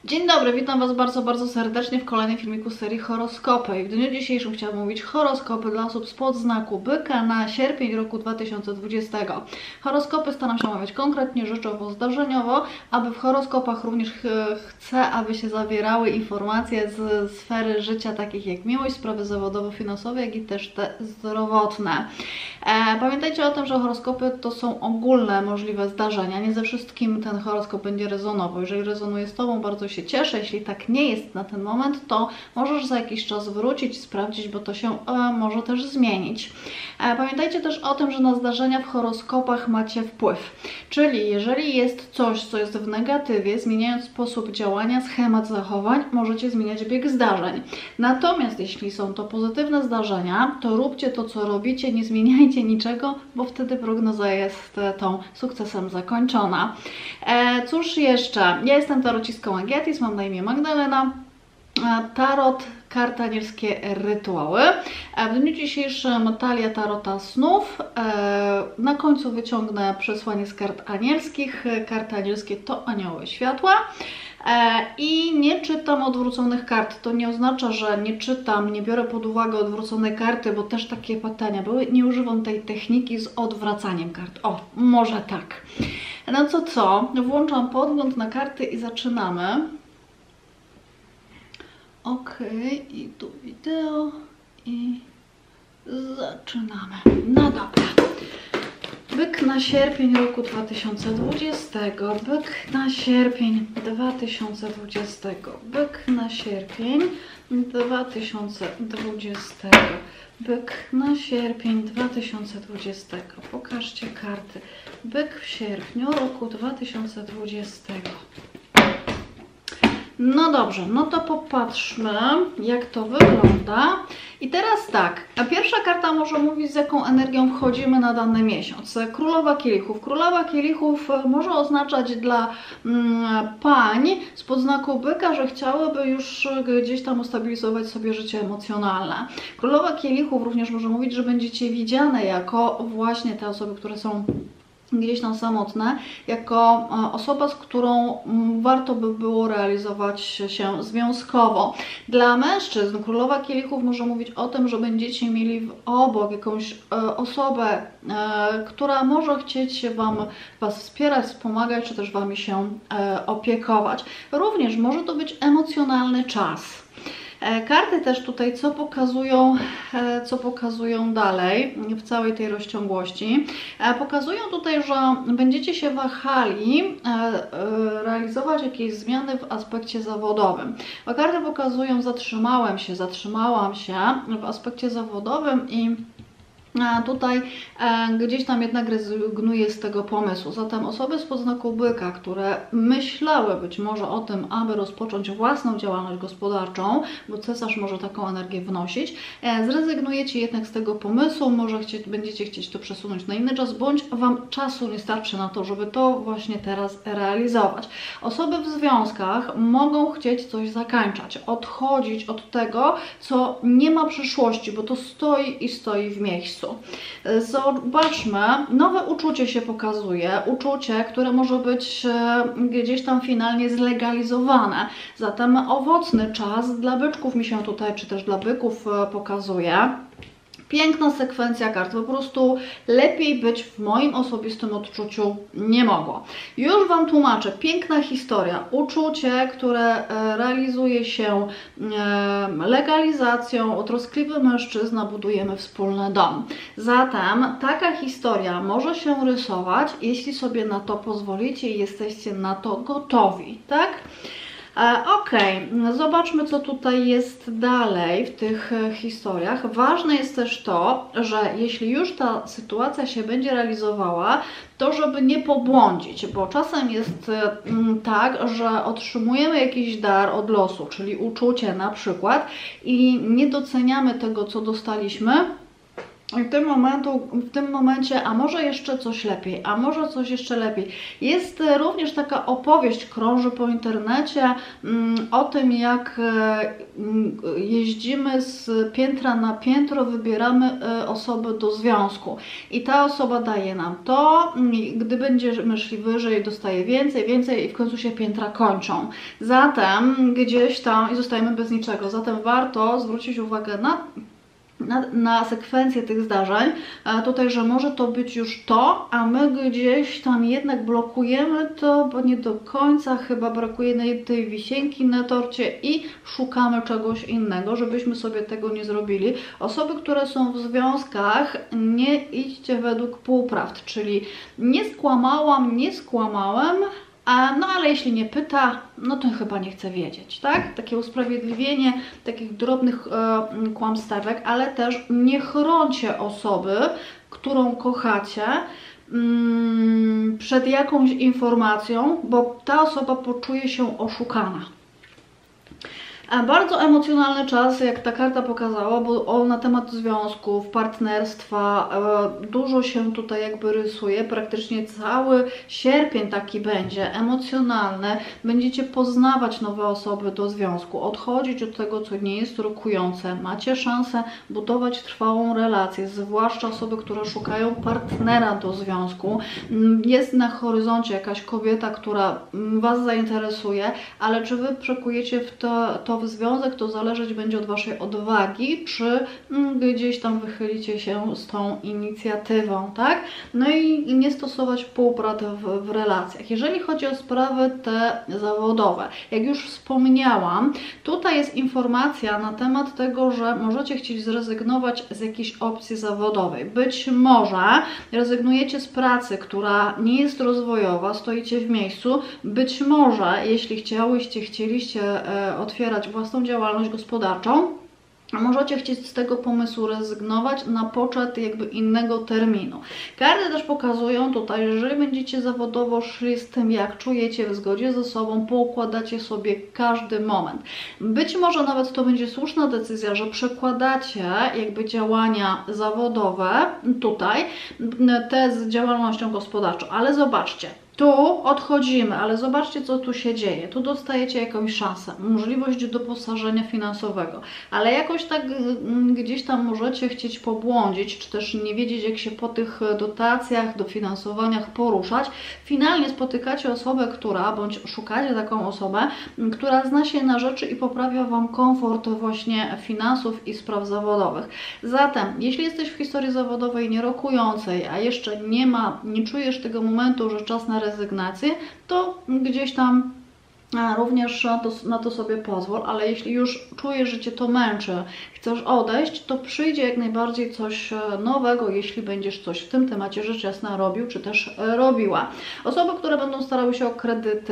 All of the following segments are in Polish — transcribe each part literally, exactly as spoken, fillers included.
Dzień dobry, witam Was bardzo, bardzo serdecznie w kolejnym filmiku serii Horoskopy. I w dniu dzisiejszym chciałabym mówić horoskopy dla osób spod znaku Byka na sierpień roku dwa tysiące dwudziestego. Horoskopy staram się omawiać konkretnie, rzeczowo, zdarzeniowo, aby w horoskopach również ch chcę, aby się zawierały informacje z sfery życia, takich jak miłość, sprawy zawodowo-finansowe, jak i też te zdrowotne. E, pamiętajcie o tym, że horoskopy to są ogólne możliwe zdarzenia. Nie ze wszystkim ten horoskop będzie rezonował. Jeżeli rezonuje z Tobą, bardzo się cieszę. Jeśli tak nie jest na ten moment, to możesz za jakiś czas wrócić, sprawdzić, bo to się e, może też zmienić. E, pamiętajcie też o tym, że na zdarzenia w horoskopach macie wpływ. Czyli jeżeli jest coś, co jest w negatywie, zmieniając sposób działania, schemat zachowań, możecie zmieniać bieg zdarzeń. Natomiast jeśli są to pozytywne zdarzenia, to róbcie to, co robicie, nie zmieniajcie niczego, bo wtedy prognoza jest e, tą sukcesem zakończona. E, cóż jeszcze? Ja jestem tarocistką Agietis, mam na imię Magdalena. E, tarot, karty anielskie, rytuały. E, w dniu dzisiejszym talia tarota snów. E, na końcu wyciągnę przesłanie z kart anielskich. Karty anielskie to anioły światła. I nie czytam odwróconych kart. To nie oznacza, że nie czytam, nie biorę pod uwagę odwróconej karty, bo też takie pytania były. Nie używam tej techniki z odwracaniem kart. O, może tak. No co co? Włączam podgląd na karty i zaczynamy. Ok, i tu wideo i zaczynamy. No dobra. Byk na sierpień roku dwa tysiące dwudziestego, byk na sierpień dwa tysiące dwudziestego, byk na sierpień dwa tysiące dwudziestego, byk na sierpień dwa tysiące dwudziestego. Pokażcie karty. Byk w sierpniu roku dwa tysiące dwudziestego. No dobrze, no to popatrzmy, jak to wygląda. I teraz tak, a pierwsza karta może mówić, z jaką energią wchodzimy na dany miesiąc. Królowa kielichów. Królowa kielichów może oznaczać dla mm, pań spod znaku Byka, że chciałyby już gdzieś tam ustabilizować sobie życie emocjonalne. Królowa kielichów również może mówić, że będziecie widziane jako właśnie te osoby, które są gdzieś tam samotne, jako osoba, z którą warto by było realizować się związkowo. Dla mężczyzn królowa kielichów może mówić o tym, że będziecie mieli w obok jakąś osobę, która może chcieć Wam Was wspierać, wspomagać, czy też Wami się opiekować. Również może to być emocjonalny czas. Karty też tutaj, co pokazują, co pokazują dalej w całej tej rozciągłości. Pokazują tutaj, że będziecie się wahali realizować jakieś zmiany w aspekcie zawodowym. Bo karty pokazują, zatrzymałem się, zatrzymałam się w aspekcie zawodowym i a tutaj e, gdzieś tam jednak rezygnuję z tego pomysłu. Zatem osoby spod znaku Byka, które myślały być może o tym, aby rozpocząć własną działalność gospodarczą, bo cesarz może taką energię wnosić, e, zrezygnujecie jednak z tego pomysłu, może chcie, będziecie chcieć to przesunąć na inny czas, bądź Wam czasu nie starczy na to, żeby to właśnie teraz realizować. Osoby w związkach mogą chcieć coś zakończać, odchodzić od tego, co nie ma przyszłości, bo to stoi i stoi w miejscu. Zobaczmy, nowe uczucie się pokazuje, uczucie, które może być gdzieś tam finalnie zlegalizowane. Zatem owocny czas dla byczków mi się tutaj, czy też dla byków pokazuje. Piękna sekwencja kart, po prostu lepiej być w moim osobistym odczuciu nie mogło. Już Wam tłumaczę, piękna historia, uczucie, które realizuje się legalizacją, troskliwy mężczyzna, budujemy wspólny dom. Zatem taka historia może się rysować, jeśli sobie na to pozwolicie i jesteście na to gotowi, tak? Ok, zobaczmy, co tutaj jest dalej w tych historiach. Ważne jest też to, że jeśli już ta sytuacja się będzie realizowała, to żeby nie pobłądzić, bo czasem jest tak, że otrzymujemy jakiś dar od losu, czyli uczucie na przykład, i nie doceniamy tego, co dostaliśmy, w tym, momentu, w tym momencie, a może jeszcze coś lepiej, a może coś jeszcze lepiej. Jest również taka opowieść, krąży po internecie mm, o tym, jak mm, jeździmy z piętra na piętro, wybieramy y, osoby do związku i ta osoba daje nam to, gdy będziemy szli wyżej, dostaje więcej, więcej i w końcu się piętra kończą. Zatem gdzieś tam i zostajemy bez niczego, zatem warto zwrócić uwagę na Na, na sekwencję tych zdarzeń, a tutaj, że może to być już to, a my gdzieś tam jednak blokujemy to, bo nie do końca chyba brakuje tej wisienki na torcie i szukamy czegoś innego, żebyśmy sobie tego nie zrobili. Osoby, które są w związkach, nie idźcie według półprawd, czyli nie skłamałam, nie skłamałem, A, no ale jeśli nie pyta, no to chyba nie chce wiedzieć, tak? Takie usprawiedliwienie takich drobnych e, kłamstewek, ale też nie chroncie osoby, którą kochacie, mm, przed jakąś informacją, bo ta osoba poczuje się oszukana. A bardzo emocjonalny czas, jak ta karta pokazała, bo o, na temat związków, partnerstwa, e, dużo się tutaj jakby rysuje, praktycznie cały sierpień taki będzie, emocjonalny, będziecie poznawać nowe osoby do związku, odchodzić od tego, co nie jest rokujące, macie szansę budować trwałą relację, zwłaszcza osoby, które szukają partnera do związku, jest na horyzoncie jakaś kobieta, która Was zainteresuje, ale czy Wy przekujecie w to, to w związek, to zależeć będzie od Waszej odwagi, czy gdzieś tam wychylicie się z tą inicjatywą, tak? No i nie stosować półprawd w, w relacjach. Jeżeli chodzi o sprawy te zawodowe, jak już wspomniałam, tutaj jest informacja na temat tego, że możecie chcieć zrezygnować z jakiejś opcji zawodowej. Być może rezygnujecie z pracy, która nie jest rozwojowa, stoicie w miejscu. Być może, jeśli chciałyście, chcieliście e, otwierać własną działalność gospodarczą, możecie chcieć z tego pomysłu rezygnować na poczet jakby innego terminu. Karty też pokazują tutaj, że jeżeli będziecie zawodowo szli z tym, jak czujecie, w zgodzie ze sobą, poukładacie sobie każdy moment. Być może nawet to będzie słuszna decyzja, że przekładacie jakby działania zawodowe tutaj, te z działalnością gospodarczą, ale zobaczcie, tu odchodzimy, ale zobaczcie, co tu się dzieje. Tu dostajecie jakąś szansę, możliwość doposażenia finansowego, ale jakoś tak gdzieś tam możecie chcieć pobłądzić, czy też nie wiedzieć, jak się po tych dotacjach, dofinansowaniach poruszać. Finalnie spotykacie osobę, która, bądź szukacie taką osobę, która zna się na rzeczy i poprawia Wam komfort właśnie finansów i spraw zawodowych. Zatem, jeśli jesteś w historii zawodowej nierokującej, a jeszcze nie ma, nie czujesz tego momentu, że czas na rezygnację, to gdzieś tam również na to, na to sobie pozwól, ale jeśli już czujesz, że Cię to męczy, chcesz odejść, to przyjdzie jak najbardziej coś nowego, jeśli będziesz coś w tym temacie rzecz jasna robił, czy też robiła. Osoby, które będą starały się o kredyty,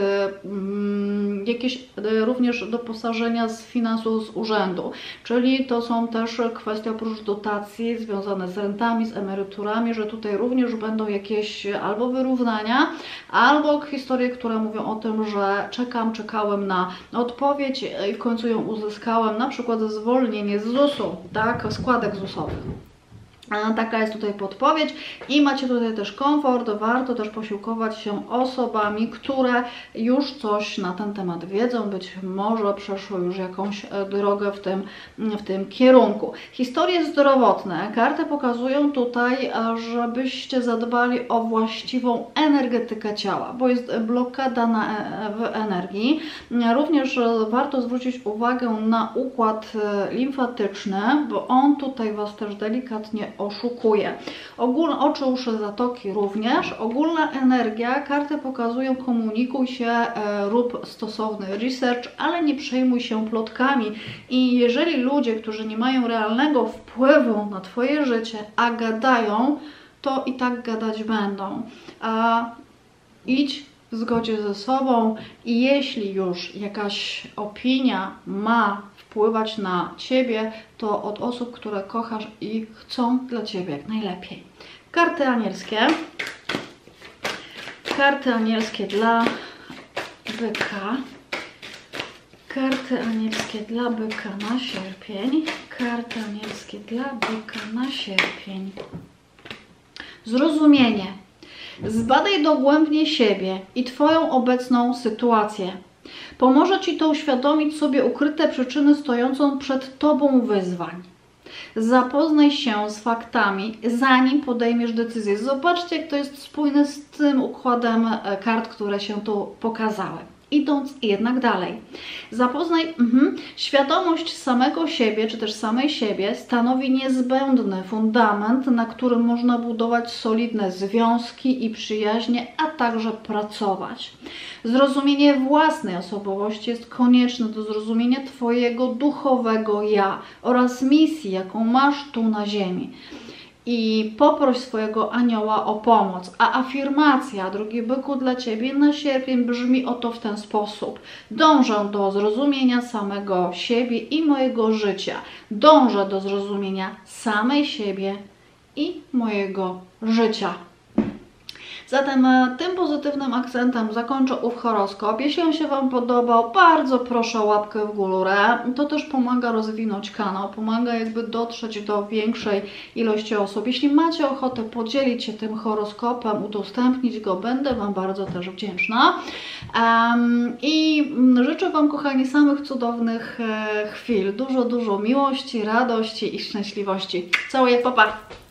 jakieś również doposażenia z finansów z urzędu, czyli to są też kwestie oprócz dotacji związane z rentami, z emeryturami, że tutaj również będą jakieś albo wyrównania, albo historie, które mówią o tym, że czekam, czekałem na odpowiedź i w końcu ją uzyskałem, na przykład zwolnienie z zusu, tak, składek zusowych. Taka jest tutaj podpowiedź i macie tutaj też komfort, warto też posiłkować się osobami, które już coś na ten temat wiedzą, być może przeszły już jakąś drogę w tym, w tym kierunku. Historie zdrowotne, karty pokazują tutaj, żebyście zadbali o właściwą energetykę ciała, bo jest blokada na, w energii. Również warto zwrócić uwagę na układ limfatyczny, bo on tutaj Was też delikatnie oszukuje. Ogólne oczy, uszy, zatoki również. Ogólna energia, karty pokazują, komunikuj się, e, rób stosowny research, ale nie przejmuj się plotkami. I jeżeli ludzie, którzy nie mają realnego wpływu na Twoje życie, a gadają, to i tak gadać będą. A idź w zgodzie ze sobą i jeśli już jakaś opinia ma wpływać na Ciebie, to od osób, które kochasz i chcą dla Ciebie jak najlepiej. Karty anielskie. Karty anielskie dla byka. Karty anielskie dla byka na sierpień. Karta anielskie dla byka na sierpień. Zrozumienie. Zbadaj dogłębnie siebie i Twoją obecną sytuację. Pomoże Ci to uświadomić sobie ukryte przyczyny stojącą przed Tobą wyzwań. Zapoznaj się z faktami, zanim podejmiesz decyzję. Zobaczcie, jak to jest spójne z tym układem kart, które się tu pokazały. Idąc jednak dalej. Zapoznaj, mhm, świadomość samego siebie, czy też samej siebie stanowi niezbędny fundament, na którym można budować solidne związki i przyjaźnie, a także pracować. Zrozumienie własnej osobowości jest konieczne do zrozumienia Twojego duchowego ja oraz misji, jaką masz tu na ziemi. I poproś swojego anioła o pomoc. A afirmacja, drogi byku, dla Ciebie na sierpień brzmi oto w ten sposób. Dążę do zrozumienia samego siebie i mojego życia. Dążę do zrozumienia samej siebie i mojego życia. Zatem tym pozytywnym akcentem zakończę ów horoskop. Jeśli on się Wam podobał, bardzo proszę o łapkę w górę. To też pomaga rozwinąć kanał, pomaga jakby dotrzeć do większej ilości osób. Jeśli macie ochotę podzielić się tym horoskopem, udostępnić go, będę Wam bardzo też wdzięczna. Um, I życzę Wam, kochani, samych cudownych e, chwil. Dużo, dużo miłości, radości i szczęśliwości. Całuję, pa, pa!